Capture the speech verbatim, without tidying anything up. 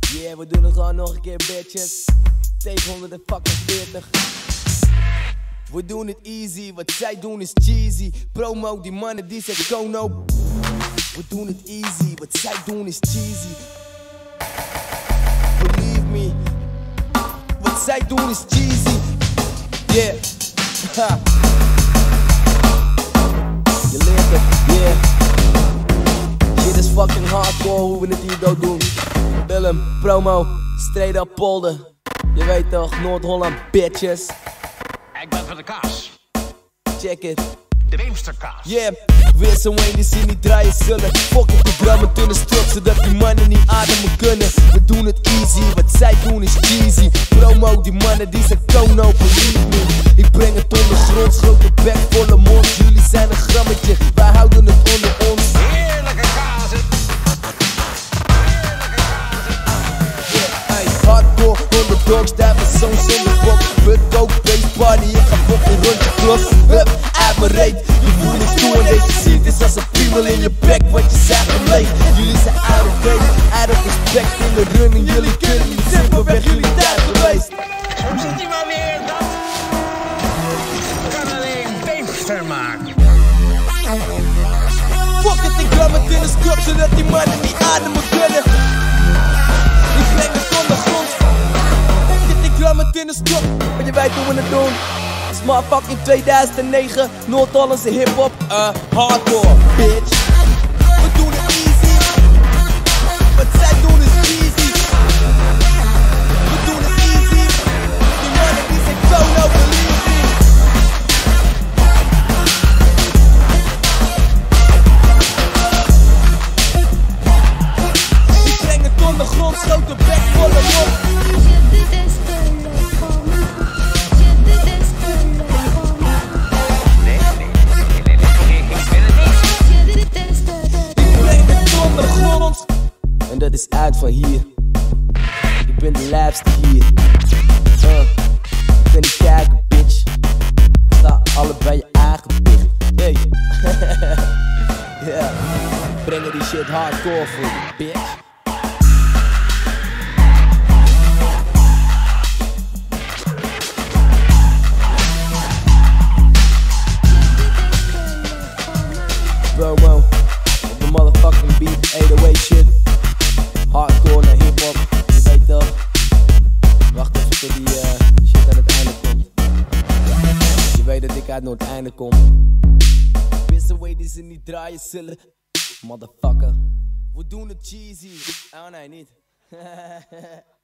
Yeah, we doen het gewoon nog een keer, bitches. Take honderdveertig. We doen het easy, wat zij doen is cheesy. Promo die mannen die zegt Kono. We doen het easy, wat zij doen is cheesy. Believe me, wat zij doen is cheesy. Yeah, ha. Je leert het, yeah. Shit is fucking hardcore hoe we het hier dood doen. Willem, promo, straight up polder. Je weet toch, Noord-Holland, bitches. Ik ben van de kaas. Check it. De Beemsterkaas. Yeah, weer zo'n een die ze niet draaien zullen. Fucking programma toen een strop, zodat die mannen niet ademen kunnen. We doen het easy, wat zij doen is cheesy. Promo die mannen die zijn Kono, believe me. Ik breng het ondergronds, grote bek, volle mond. Jullie zijn een grammetje, wij houden het onder ons. Heerlijke kazen. Hardcore, honderd dogs, daar was zo'n zonder bok. Hut ook, base party, ik ga fucking rondje klok. Hup, uit mijn reet, je voelt het toe en deze ziet is als een piemel in je bek, wat je zegt geleefd. Jullie zijn out of date, out of respect in de running. Jullie kunnen niet simpelweg jullie tijd geweest. Zo zit hij maar weer, dat kan alleen Beemster maken. Fuck it, ik ram het in de scrub, zodat die mannen niet ademen kunnen. Ik breng het ondergrond. Fuck it, ik ram het in de scrub, maar je weet hoe we het doen. Het is motherfucking tweeduizend negen, Noord-Hollandse hip-hop, uh, hardcore, bitch. We doen het easy, wat zij doen is cheesy. We doen het easy, die mannen die zijn Kono, believe me. Ik breng het ondergrond, schoot de bek volle mond. En dat is uit van hier. Ik ben de lijpste hier. Uh, ik ben niet kijken, bitch. Sta allebei je eigen dicht. Hey. Yeah. Brengen die shit hardcore voor je, bitch. Promo op de motherfucking beat, acht oh eight shit. Hardcore naar hip-hop, je weet toch. Wacht even tot die uh, shit aan het einde komt. Je weet dat ik uit Noord-Einde kom. Wist away die ze niet draaien zullen. Motherfucker. We doen het cheesy. Oh nee, niet.